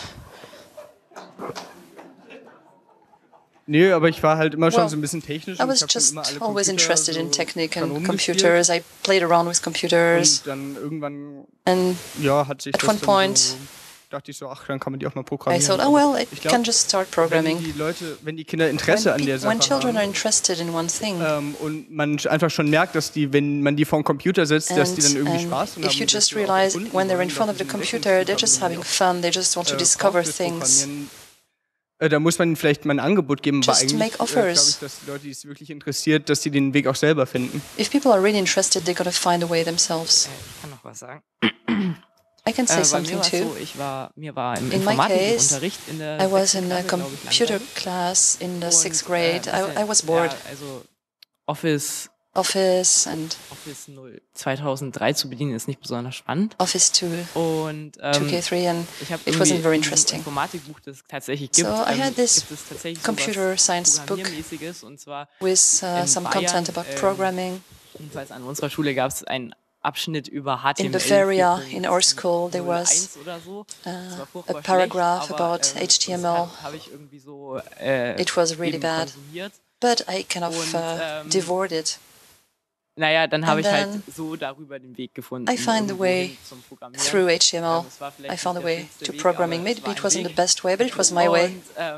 Nee, aber ich war halt immer schon so ein bisschen technisch. I was just always interested in technique and computers. I played around with computers. Und dann irgendwann, hat sich at one point, dachte ich so, ach, dann kann man die auch mal programmieren. I thought, oh well, I can just start programming. Wenn die Kinder Interesse an der Sache when children are interested in one thing, und man einfach schon merkt, dass die, wenn man die vor den Computer setzt, dass die dann irgendwie Spaß haben. If you just realize when they're in front of the computer, they're just having fun. They just want to discover things. Da muss man vielleicht mal ein Angebot geben, aber eigentlich glaube ich, dass die Leute, die es wirklich interessiert, dass die den Weg auch selber finden. If people are really interested, they're gonna find a way themselves. Ich kann noch was sagen. I can say something too. Mir war im Informatikunterricht in der I was in a computer class in the 6th grade. I was bored. Also Office and Office 2003 zu bedienen ist nicht besonders spannend. Office 2 und 2K3 and it wasn't very interesting. Informatikbuch, das es tatsächlich gibt. So I had this computer science book und zwar with some content about programming. Jedenfalls an unserer Schule gab es einen Abschnitt über HTML. In Bavaria, in our school, there was a paragraph about HTML. It was really bad, but I kind of devoured it. Naja, dann habe ich halt so darüber den Weg gefunden. I found the way through HTML. I found a way to programming. Maybe it wasn't the best way, but it was my way.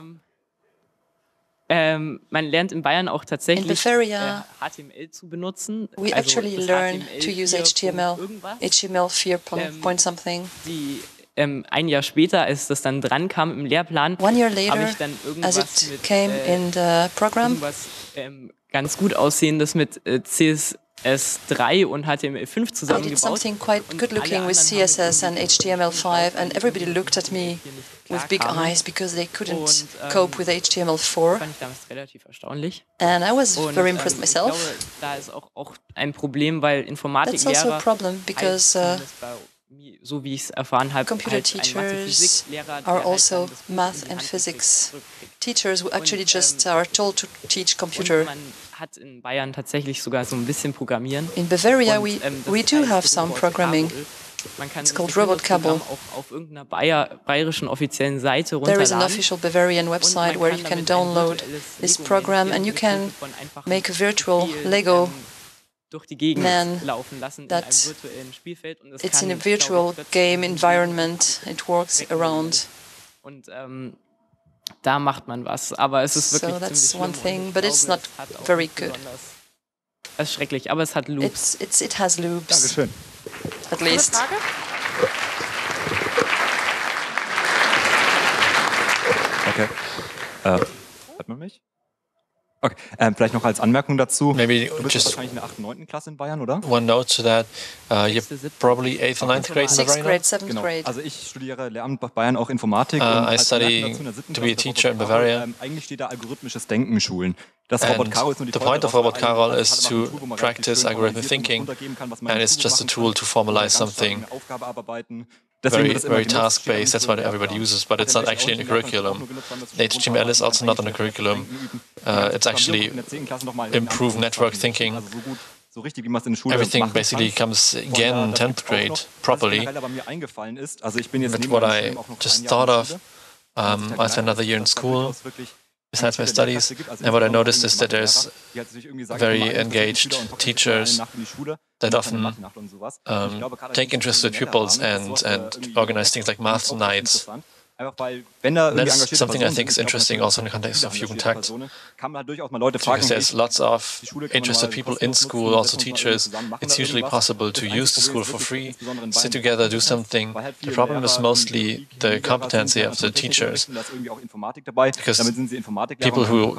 Man lernt in Bayern auch tatsächlich HTML zu benutzen. We actually learn to use HTML. HTML 4 point something. Ein Jahr später, als das dann dran kam im Lehrplan, habe ich dann irgendwas ganz gut aussehendes mit CSS3 und HTML5 zusammengebaut. I did something quite good looking with CSS and HTML5 and everybody looked at me with big eyes because they couldn't cope with HTML4. Fand ich damals relativ erstaunlich. And I was very impressed myself. Ich glaube, da ist auch ein Problem, weil Informatiklehrer, that's also a problem because so wie ich es erfahren habe, computer teachers are also math and physics teachers who actually just are told to teach computer. Man hat in Bayern tatsächlich sogar so ein bisschen Programmieren. In Bavaria we do have some programming. It's called RobotCabal. Auch auf irgendeiner bayerischen offiziellen Seite runterladen. There is an official Bavarian website where you can download this program and you can make a virtual Lego durch die Gegend laufen lassen in einem virtuellen Spielfeld. Und it's in a virtual game environment. It works around. Und da macht man was, aber es ist wirklich that's one thing, but it's not very good. Es ist schrecklich, aber es hat Loops. It has loops. Dankeschön. At least. Okay. Hört man mich? Okay. Vielleicht noch als Anmerkung dazu. Maybe du bist just wahrscheinlich in der 8. und 9. Klasse in Bayern, oder? One note to that. You're probably 8th or 9th grade in Bavaria. 6th grade, 7th genau. grade. Also ich studiere Lehramt bei Bayern auch Informatik. I study to be a teacher in Bavaria. Eigentlich steht da algorithmisches Denken in Schulen. Das Robot Caro ist nur the point of Robot Carol is to practice algorithmic thinking, and it's just a tool to formalize something very task-based. That's what everybody uses, but it's not actually in the curriculum. HTML is also not in the curriculum. It's actually improved network thinking. Everything basically comes again in 10th grade properly. That's what I just thought of. I spent another year in school besides my studies, and what I noticed is that there's very engaged teachers that often take interest with pupils and organize things like math nights. That's something I think is interesting also in the context of Jugendtakt, because there's lots of interested people in school, also teachers. It's usually possible to use the school for free, sit together, do something. The problem is mostly the competency of the teachers, because people who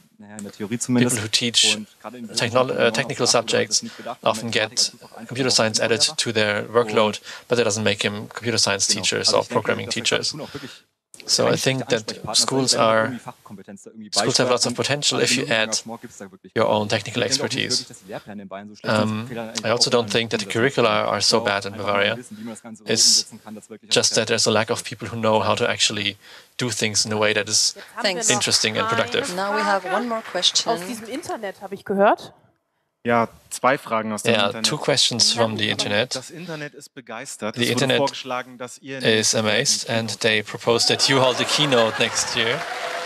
teach technical subjects often get computer science added to their workload, but that doesn't make them computer science teachers or programming teachers. So I think that schools have lots of potential if you add your own technical expertise. I also don't think that the curricula are so bad in Bavaria. It's just that there's a lack of people who know how to actually do things in a way that is interesting and productive. Now we have one more question. Aus diesem Internet habe ich gehört. Ja, 2 Fragen aus dem Internet. 2 questions from the Internet. Das Internet ist begeistert. The Internet is amazed, and they propose that you hold the keynote next year.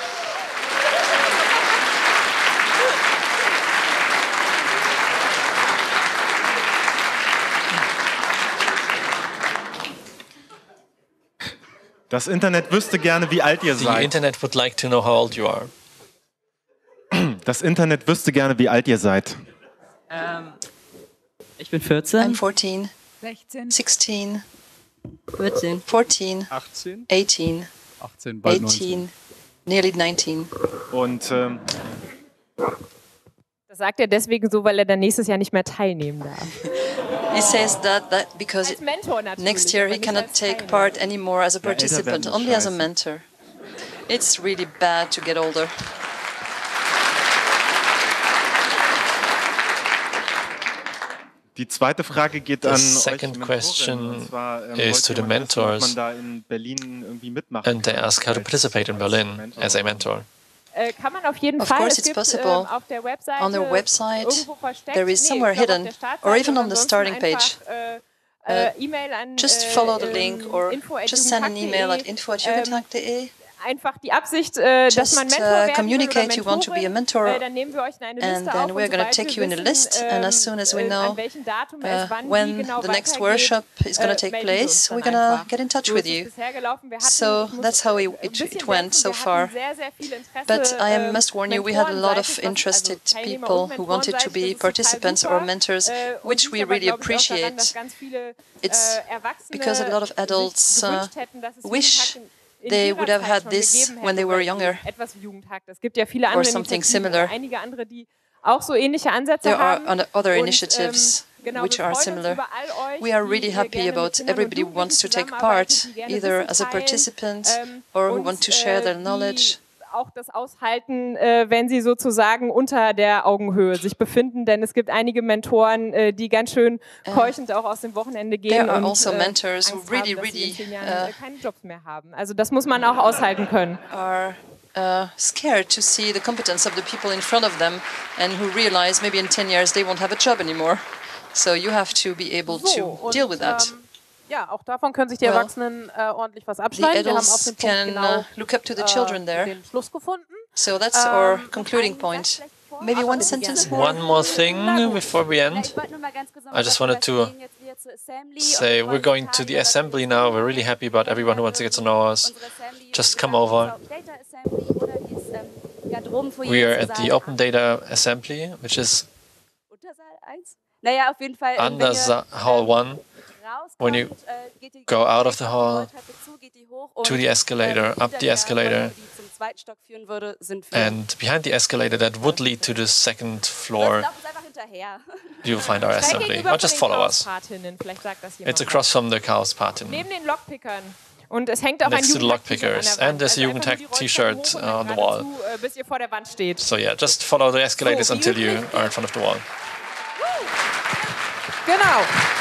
Das Internet wüsste gerne, wie alt ihr seid. The Internet would like to know how old you are. Das Internet wüsste gerne, wie alt ihr seid. Ich bin 14. I'm 14. 16. 16. 14. 14. 18. 18. 18, bald 18. Nearly 19. Und das sagt er deswegen so, weil er dann nächstes Jahr nicht mehr teilnehmen darf. He says that because next year he cannot take part anymore as a participant, only as a mentor. It's really bad to get older. Die zweite Frage geht an euch, second question is to the mentors, and they ask how to participate in Berlin as a mentor. Kann man auf jeden Of Fall. course, it's possible. Auf der Webseite, on their website, there is somewhere hidden, or even on the starting page. Just follow the link, or just send an email at info@jugendtakt.de. Einfach die Absicht, dass man Mentor werden communicate you want to be a mentor, dann nehmen wir euch in eine and Liste then auf, we're going to take you in a list, and as soon as we know when the next workshop is going to take place, we're going to get in touch with you. So that's how it went so far. But I must warn you, we had a lot of interested people who wanted to be participants or mentors, which we really appreciate. It's because a lot of adults wish they would have had this when they were younger, or something similar. There are other initiatives which are similar. We are really happy about everybody who wants to take part, either as a participant or who want to share their knowledge. Auch das aushalten, wenn sie sozusagen unter der Augenhöhe sich befinden, denn es gibt einige Mentoren, die ganz schön keuchend auch aus dem Wochenende gehen There are und also mentors who really, keine Jobs mehr haben. Also das muss man auch aushalten können. Are scared to see the competence of the people in front of them and who realize maybe in 10 years they won't have a job anymore. So you have to be able to deal with that. Ja, auch davon können sich die Erwachsenen ordentlich was abschneiden. Wir haben auf den Punkt look up to the children there. Den Schluss gefunden. So that's our concluding point. Maybe one sentence more? One more thing before we end. I just wanted to say we're going to the assembly now. We're really happy about everyone who wants to get to know us. Just come over. We are at the Open Data Assembly, which is under Hall 1. When you go out of the hall, to the escalator, up the escalator, and behind the escalator that would lead to the second floor, you'll find our assembly. Or just follow us. It's across from the Chaospatin. Und es hängt auch next to the lockpickers, and there's a Jugendhack T-shirt on the wall. Bis ihr vor der Wand steht. So yeah, just follow the escalators until you are in front of the wall. Genau.